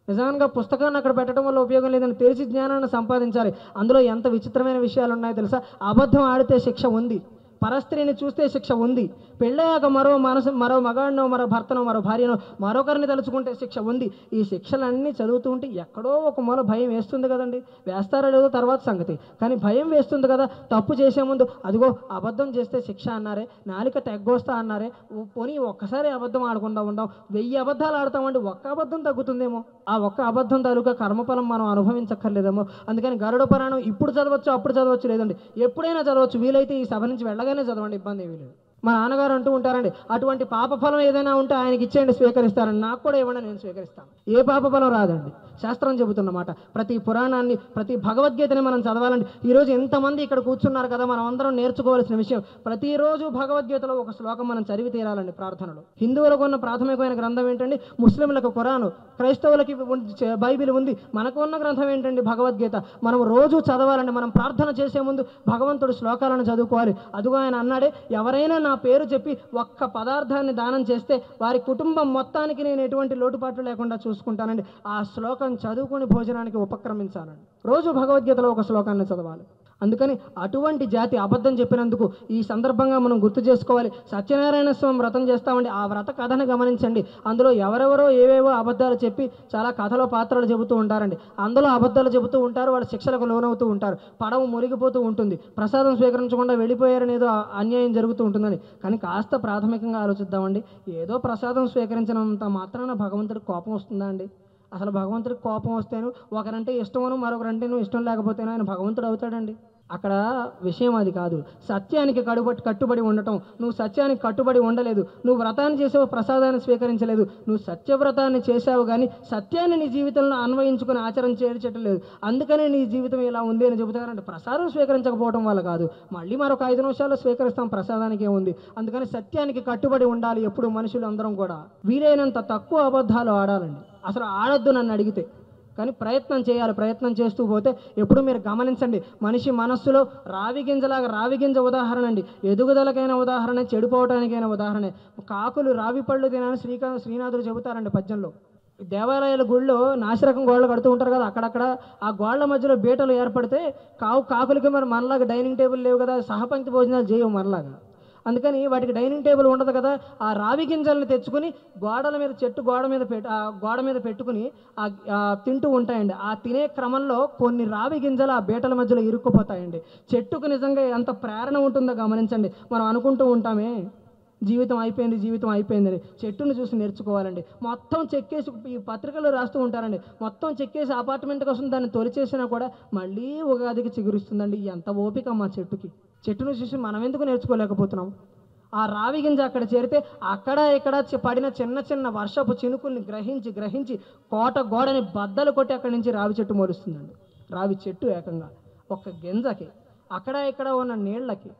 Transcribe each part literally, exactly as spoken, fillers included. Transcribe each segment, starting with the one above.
నిజంగా పుస్తకాన్ని అక్కడ పెట్టడం వల్ల ఉపయోగం లేదని తెలిసి జ్ఞానాన్ని సంపాదించాలి. అందులో ఎంత విచిత్రమైన విషయాలు ఉన్నాయో తెలుసా? అబద్ధం ఆడితే శిక్ష ఉంది, పరస్త్రీని చూస్తే శిక్ష ఉంది, పెళ్ళాక మరో మనసు మరో మగాడినో మరో భర్తనో మరో భార్యనో మరొకరిని తలుచుకుంటే శిక్ష ఉంది. ఈ శిక్షలన్నీ చదువుతూ ఉంటే ఎక్కడో ఒక మూల భయం వేస్తుంది కదండి. వేస్తారో లేదో తర్వాత సంగతి, కానీ భయం వేస్తుంది కదా. తప్పు చేసే ముందు అదిగో అబద్ధం చేస్తే శిక్ష అన్నారే, నాలిక తెగ్గొస్తా అన్నారే, పోనీ ఒక్కసారి అబద్ధం ఆడకుండా ఉందాం, వెయ్యి అబద్ధాలు ఆడతామండి, ఒక్క అబద్ధం తగ్గుతుందేమో. ఆ ఒక్క అబద్ధం తాలూకా కర్మఫలం మనం అనుభవించక్కర్లేదేమో. అందుకని గరుడ పురాణం ఇప్పుడు చదవచ్చు, అప్పుడు చదవచ్చు లేదండి, ఎప్పుడైనా చదవచ్చు. వీలైతే ఈ సభ నుంచి వెళ్ళగానే చదవండి, ఇబ్బంది ఏమీ లేదు. మా నాన్నగారు అంటూ ఉంటారండి, అటువంటి పాపఫలం ఏదైనా ఉంటే ఆయనకి ఇచ్చేయండి, స్వీకరిస్తారని. నాకు కూడా ఇవ్వండి, నేను స్వీకరిస్తాను. ఏ పాపఫలం రాదండి, శాస్త్రం చెబుతున్నమాట. ప్రతి పురాణాన్ని, ప్రతి భగవద్గీతని మనం చదవాలండి. ఈరోజు ఎంతమంది ఇక్కడ కూర్చున్నారు కదా, మనం అందరం నేర్చుకోవాల్సిన విషయం. ప్రతిరోజు భగవద్గీతలో ఒక శ్లోకం మనం చదివి తీరాలండి ప్రార్థనలో. హిందువులకు ఉన్న ప్రాథమికమైన గ్రంథం ఏంటండి? ముస్లింలకు ఖురాను, క్రైస్తవులకి బైబిల్ ఉంది. మనకు ఉన్న గ్రంథం ఏంటండి? భగవద్గీత. మనం రోజు చదవాలండి. మనం ప్రార్థన చేసే ముందు భగవంతుడు శ్లోకాలను చదువుకోవాలి. అదుగో ఆయన అన్నాడే, ఎవరైనా నా పేరు చెప్పి ఒక్క పదార్థాన్ని దానం చేస్తే వారి కుటుంబం మొత్తానికి నేను ఎటువంటి లోటుపాట్లు లేకుండా చూసుకుంటానండి. ఆ శ్లోకం చదువుకుని భోజనానికి ఉపక్రమించాలండి. రోజు భగవద్గీతలో ఒక శ్లోకాన్ని చదవాలి. అందుకని అటువంటి జాతి అబద్ధం చెప్పినందుకు ఈ సందర్భంగా మనం గుర్తు చేసుకోవాలి. సత్యనారాయణ స్వామి వ్రతం చేస్తామండి, ఆ వ్రత కథను గమనించండి. అందులో ఎవరెవరో ఏవేవో అబద్ధాలు చెప్పి చాలా కథలో పాత్రలు చెబుతూ ఉంటారండి. అందులో అబద్ధాలు చెబుతూ ఉంటారు, వాళ్ళ శిక్షలకు లోనవుతూ ఉంటారు, పడవ మునిగిపోతూ ఉంటుంది, ప్రసాదం స్వీకరించకుండా వెళ్ళిపోయారని ఏదో అన్యాయం జరుగుతూ ఉంటుందని. కానీ కాస్త ప్రాథమికంగా ఆలోచిద్దామండి, ఏదో ప్రసాదం స్వీకరించినంత మాత్రాన భగవంతుడికి కోపం వస్తుందా అండి? అసలు భగవంతుడికి కోపం వస్తేను ఒకరంటే ఇష్టమను మరొకరంటేను ఇష్టం లేకపోతేనో ఆయన భగవంతుడు అవుతాడండి? అక్కడ విషయం అది కాదు. సత్యానికి కడుబట్టి కట్టుబడి ఉండటం. నువ్వు సత్యానికి కట్టుబడి ఉండలేదు, నువ్వు వ్రతాన్ని చేసావు, ప్రసాదాన్ని స్వీకరించలేదు. నువ్వు సత్యవ్రతాన్ని చేసావు కానీ సత్యాన్ని నీ జీవితంలో అన్వయించుకుని ఆచరణ చేర్చటం లేదు. అందుకనే నీ జీవితం ఇలా ఉంది అని చెబుతారంటే ప్రసాదం స్వీకరించకపోవడం వల్ల కాదు, మళ్ళీ మరొక ఐదు నిమిషాల్లో స్వీకరిస్తాం, ప్రసాదానికి ఏముంది. అందుకని సత్యానికి కట్టుబడి ఉండాలి ఎప్పుడు మనుషులు అందరం కూడా. వీలైనంత తక్కువ అబద్ధాలు ఆడాలండి. అసలు ఆడొద్దు నన్ను అడిగితే, కానీ ప్రయత్నం చేయాలి. ప్రయత్నం చేస్తూ పోతే ఎప్పుడు మీరు గమనించండి, మనిషి మనస్సులో రావి గింజలాగా, రావి గింజ ఉదాహరణ అండి, ఎదుగుదలకైనా ఉదాహరణ, చెడిపోవటానికైనా ఉదాహరణ. కాకులు రావి పళ్ళు తినని శ్రీకా శ్రీనాథుడు చెబుతారండి పద్యంలో. దేవాలయాల గుళ్ళో నాసిరకం గోడలు కడుతూ ఉంటారు కదా, అక్కడక్కడ ఆ గోడల మధ్యలో బీటలు ఏర్పడితే కావు కాకులకి మరి మనలాగా డైనింగ్ టేబుల్ లేవు కదా, సహపంక్తి భోజనాలు చేయవు మనలాగా. అందుకని వాటికి డైనింగ్ టేబుల్ ఉండదు కదా, ఆ రావి గింజల్ని తెచ్చుకుని గోడల మీద, చెట్టు గోడ మీద పెట్టు ఆ గోడ మీద పెట్టుకుని ఆ తింటూ ఉంటాయండి. ఆ తినే క్రమంలో కొన్ని రావి గింజలు ఆ బీటల మధ్యలో ఇరుక్కుపోతాయండి. చెట్టుకు నిజంగా ఎంత ప్రేరణ ఉంటుందో గమనించండి. మనం అనుకుంటూ ఉంటామే జీవితం అయిపోయింది, జీవితం అయిపోయిందని. చెట్టును చూసి నేర్చుకోవాలండి. మొత్తం చెక్కేసి ఈ పత్రికలు రాస్తూ ఉంటారండి, మొత్తం చెక్కేసి అపార్ట్మెంట్ కోసం దాన్ని తొలిచేసినా కూడా మళ్ళీ ఉగాదికి చిగురిస్తుందండి. ఎంత ఓపిక మా చెట్టుకి. చెట్టును చూసి మనం ఎందుకు నేర్చుకోలేకపోతున్నాం? ఆ రావి గింజ అక్కడ చేరితే అక్కడ ఇక్కడ పడిన చిన్న చిన్న వర్షపు చినుకుల్ని గ్రహించి గ్రహించి కోట గోడని బద్దలు కొట్టి అక్కడి నుంచి రావి చెట్టు మొలుస్తుందండి. రావి చెట్టు ఏకంగా ఒక గింజకి, అక్కడ ఇక్కడ ఉన్న నీళ్లకి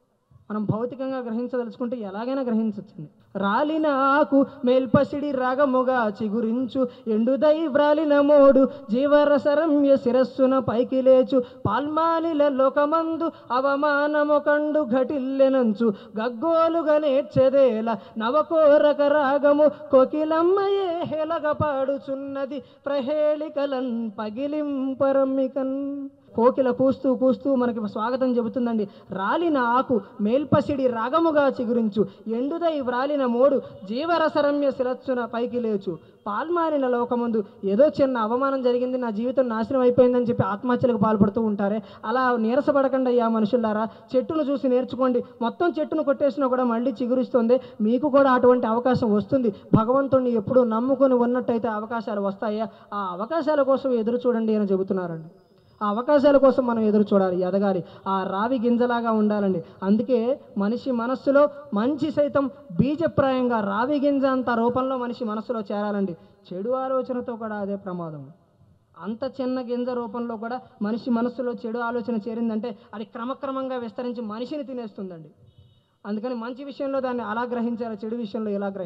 మనం భౌతికంగా గ్రహించదలుచుకుంటే ఎలాగైనా గ్రహించవచ్చండి. రాలిన ఆకు మేల్పసిడి రాగముగా చిగురించు, ఎండుదై వ్రాలిన మోడు జీవరసరమ్య శిరస్సున పైకి లేచు, పాల్మాలిల లోకమందు అవమానము కండు ఘటిల్లెనంచు, గగ్గోలుగా నేర్చెదేల నవకోరక రాగము కోకిలమ్మయే హెలగ పాడుచున్నది, ప్రహేళికలన్ పగిలింపరమ్మికన్. కోకిల కూస్తూ కూస్తూ మనకి స్వాగతం చెబుతుందండి. రాలిన ఆకు మేల్పసిడి రాగముగా చిగురించు, ఎండుదై వ్రాలిన మోడు జీవరసరమ్య శిరస్సున పైకి లేచు, పాల్మారిన లోకముందు. ఏదో చిన్న అవమానం జరిగింది, నా జీవితం నాశనం అయిపోయిందని చెప్పి ఆత్మహత్యలకు పాల్పడుతూ ఉంటారే, అలా నీరసపడకండి అయ్యా మనుషులారా. చెట్టును చూసి నేర్చుకోండి. మొత్తం చెట్టును కొట్టేసినా కూడా మళ్ళీ చిగురిస్తుంది. మీకు కూడా అటువంటి అవకాశం వస్తుంది. భగవంతుడిని ఎప్పుడూ నమ్ముకొని ఉన్నట్టయితే అవకాశాలు వస్తాయా, ఆ అవకాశాల కోసం ఎదురు చూడండి అని చెబుతున్నారండి. ఆ అవకాశాల కోసం మనం ఎదురు చూడాలి, ఎదగాలి, ఆ రావి గింజలాగా ఉండాలండి. అందుకే మనిషి మనస్సులో మంచి సైతం బీజప్రాయంగా రావి గింజ అంత రూపంలో మనిషి మనస్సులో చేరాలండి. చెడు ఆలోచనతో కూడా అదే ప్రమాదం. అంత చిన్న గింజ రూపంలో కూడా మనిషి మనస్సులో చెడు ఆలోచన చేరిందంటే అది క్రమక్రమంగా విస్తరించి మనిషిని తినేస్తుందండి. అందుకని మంచి విషయంలో దాన్ని అలా గ్రహించాలి, చెడు విషయంలో ఎలా గ్రహించాలి.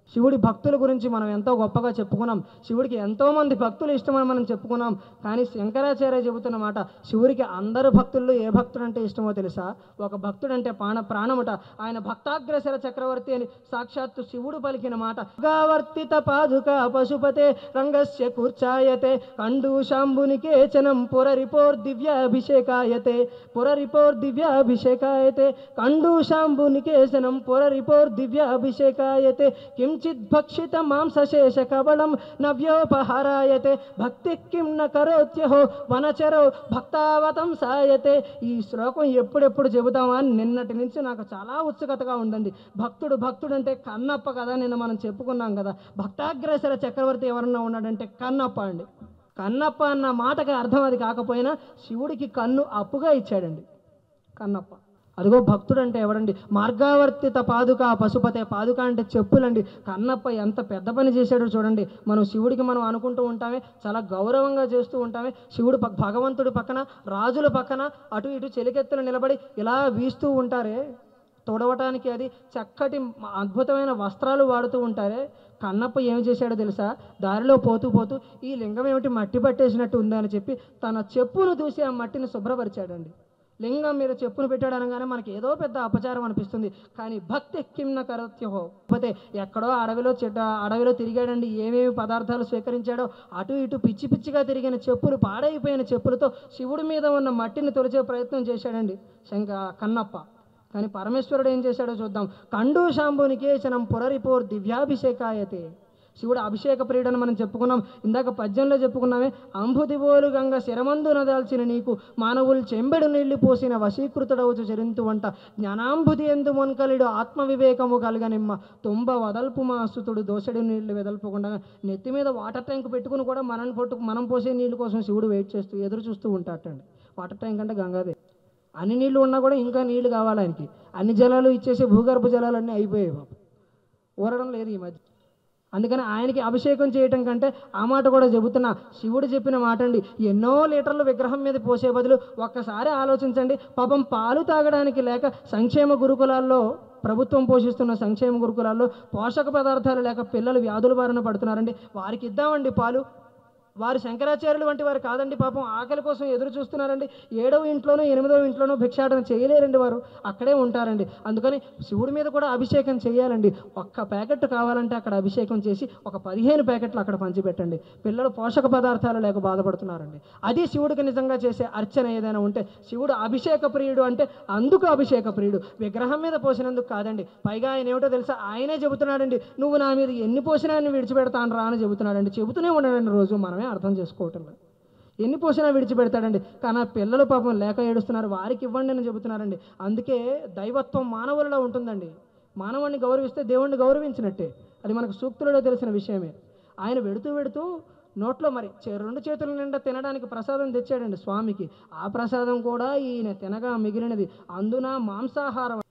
శివుడి భక్తుల గురించి మనం ఎంతో గొప్పగా చెప్పుకున్నాం. శివుడికి ఎంతోమంది భక్తులు ఇష్టమని మనం చెప్పుకున్నాం. కానీ శంకరాచార్య చెబుతున్న మాట, శివుడికి అందరు భక్తుల్లో ఏ భక్తుడు అంటే ఇష్టమో తెలుసా? ఒక భక్తుడంటే ప్రాణ ప్రాణముట. ఆయన భక్తాగ్రసర చక్రవర్తి అని సాక్షాత్తు శివుడు పలికిన మాట. గావర్తిత పాదుక పశుపతే రంగస్య కూర్చాయతే కండూశాంబునికేచనం పురరిపోర్ దివ్యాభిషేకాయతే పురరిపోర్ దివ్యాభిషేకాయతే కండూశాంబునికేచనం పురరిపోర్ దివ్యాభిషేకాయతే కించిద్భక్షిత మాంసశేష కబళం నవ్యోపహారాయతే భక్తి కిం న కరోత్యహో వనచరో భక్తావతం సాయతే. ఈ శ్లోకం ఎప్పుడెప్పుడు చెబుతామా అని నిన్నటి నుంచి నాకు చాలా ఉత్సుకతగా ఉందండి. భక్తుడు భక్తుడు అంటే కన్నప్ప కదా, నిన్న మనం చెప్పుకున్నాం కదా. భక్తాగ్రేసర చక్రవర్తి ఎవరన్నా ఉన్నాడంటే కన్నప్ప అండి. కన్నప్ప అన్న మాటకి అర్థం అది కాకపోయినా శివుడికి కన్ను అప్పుగా ఇచ్చాడండి కన్నప్ప. అదిగో భక్తుడు అంటే ఎవడండి? మార్గావర్తిత పాదుక పశుపతే. పాదుక అంటే చెప్పులండి. కన్నప్ప ఎంత పెద్ద పని చేశాడో చూడండి. మనం శివుడికి మనం అనుకుంటూ ఉంటామే, చాలా గౌరవంగా చేస్తూ ఉంటామే. శివుడు భగవంతుడి పక్కన, రాజుల పక్కన అటు ఇటు చెలికెత్తులు నిలబడి ఇలా వీస్తూ ఉంటారే, తొడవటానికి అది చక్కటి అద్భుతమైన వస్త్రాలు వాడుతూ ఉంటారే. కన్నప్ప ఏం చేశాడో తెలుసా? దారిలో పోతూ పోతూ ఈ లింగం ఏమిటి మట్టి పట్టేసినట్టు ఉందని చెప్పి తన చెప్పును దూసి ఆ మట్టిని శుభ్రపరిచాడండి. లింగం మీద చెప్పును పెట్టాడు అనగానే మనకి ఏదో పెద్ద అపచారం అనిపిస్తుంది. కానీ భక్తి కిమ్న కరత్యహో పోతే ఎక్కడో అడవిలో చెట్ట అడవిలో తిరిగాడండి. ఏమేమి పదార్థాలు స్వీకరించాడో అటు ఇటు పిచ్చి పిచ్చిగా తిరిగిన చెప్పులు, పాడైపోయిన చెప్పులతో శివుడి మీద ఉన్న మట్టిని తొలిచే ప్రయత్నం చేశాడండి శంక కన్నప్ప. కానీ పరమేశ్వరుడు ఏం చేశాడో చూద్దాం. కండూశాంబునికేచనం పురరిపోర్ దివ్యాభిషేకాయతే. శివుడు అభిషేక ప్రియుడని మనం చెప్పుకున్నాం. ఇందాక పద్యంలో చెప్పుకున్నామే, అంబుదిబోలు గంగ శిరమందున దాల్చిన నీకు మానవులు చెంబెడు నీళ్లు పోసిన వశీకృతుడవుచు చరింతు వంట జ్ఞానాంబుది ఎందు మొన్కలిడు ఆత్మవివేకము కలగనిమ్మ తొంబ వదల్పు మా సుతుడు దోసడి నీళ్లు వెదల్పకుండా. నెత్తి మీద వాటర్ ట్యాంక్ పెట్టుకుని కూడా మనం పొట్టు మనం పోసే నీళ్ళ కోసం శివుడు వెయిట్ చేస్తూ ఎదురు చూస్తూ ఉంటాటండి. వాటర్ ట్యాంక్ అంటే గంగాదే. అన్ని నీళ్లు ఉన్నా కూడా ఇంకా నీళ్లు కావాలి ఆయనకి. అన్ని జలాలు ఇచ్చేసి భూగర్భ జలాలన్నీ అయిపోయాయి బాబు, ఊరడం లేదు ఈ మధ్య. అందుకని ఆయనకి అభిషేకం చేయటం కంటే ఆ మాట కూడా చెబుతున్నా. శివుడు చెప్పిన మాట అండి. ఎన్నో లీటర్లు విగ్రహం మీద పోసే బదులు ఒక్కసారి ఆలోచించండి. పాపం పాలు తాగడానికి లేక సంక్షేమ గురుకులాల్లో, ప్రభుత్వం పోషిస్తున్న సంక్షేమ గురుకులాల్లో పోషక పదార్థాలు లేక పిల్లలు వ్యాధుల బారిన పడుతున్నారండి. వారికి ఇద్దామండి పాలు. వారు శంకరాచార్యులు వంటి వారు కాదండి, పాపం ఆకలి కోసం ఎదురు చూస్తున్నారండి. ఏడవ ఇంట్లోనూ ఎనిమిదవ ఇంట్లోనూ భిక్షాటన చేయలేరండి, వారు అక్కడే ఉంటారండి. అందుకని శివుడి మీద కూడా అభిషేకం చేయాలండి. ఒక్క ప్యాకెట్ కావాలంటే అక్కడ అభిషేకం చేసి ఒక పదిహేను ప్యాకెట్లు అక్కడ పంచిపెట్టండి. పిల్లలు పోషక పదార్థాలు లేక బాధపడుతున్నారండి. అది శివుడికి నిజంగా చేసే అర్చన ఏదైనా ఉంటే. శివుడు అభిషేక ప్రియుడు అంటే అందుకు అభిషేక ప్రియుడు, విగ్రహం మీద పోసినందుకు కాదండి. పైగా ఆయన ఏమిటో తెలుసా? ఆయనే చెబుతున్నాడండి, నువ్వు నా మీద ఎన్ని పోసినా నేను విడిచిపెడతాను రా అని చెబుతున్నాడండి. చెబుతూనే ఉన్నాడండి రోజు, మనమే అర్థం చేసుకోవటం లేదు. ఎన్ని పోసినా విడిచిపెడతాడండి. కానీ ఆ పిల్లలు పాపం లేక ఏడుస్తున్నారు, వారికి ఇవ్వండి అని చెబుతున్నారండి. అందుకే దైవత్వం మానవులలో ఉంటుందండి. మానవుడిని గౌరవిస్తే దేవుణ్ణి గౌరవించినట్టే. అది మనకు సూక్తులలో తెలిసిన విషయమే. ఆయన వెడుతూ వెడుతూ నోట్లో మరి రెండు చేతుల నిండా తినడానికి ప్రసాదం తెచ్చాడండి స్వామికి. ఆ ప్రసాదం కూడా ఈయన తినగా మిగిలినది. అందున మాంసాహారం